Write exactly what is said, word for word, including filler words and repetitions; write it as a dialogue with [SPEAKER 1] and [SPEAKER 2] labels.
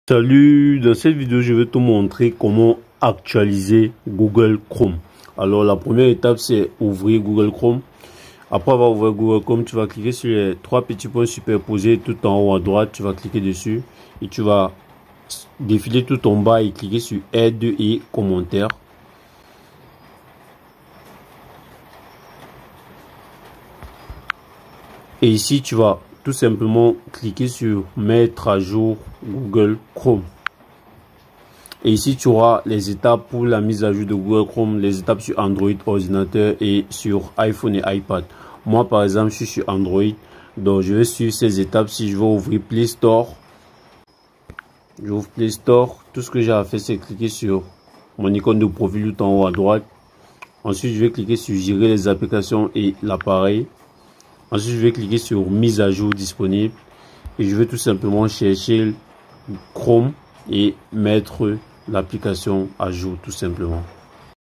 [SPEAKER 1] Salut, dans cette vidéo je vais te montrer comment actualiser Google Chrome. Alors la première étape c'est ouvrir Google Chrome. Après avoir ouvert Google Chrome, tu vas cliquer sur les trois petits points superposés tout en haut à droite, tu vas cliquer dessus et tu vas défiler tout en bas et cliquer sur aide et commentaires. Et ici tu vas tout simplement cliquer sur mettre à jour Google Chrome. Et ici tu auras les étapes pour la mise à jour de Google Chrome, les étapes sur Android, ordinateur et sur iPhone et iPad. Moi par exemple je suis sur Android, donc je vais suivre ces étapes. Si je vais ouvrir Play Store, j'ouvre Play Store, tout ce que j'ai à faire c'est cliquer sur mon icône de profil tout en haut à droite. Ensuite je vais cliquer sur gérer les applications et l'appareil. Ensuite je vais cliquer sur mise à jour disponible et je vais tout simplement chercher Chrome et mettre l'application à jour tout simplement.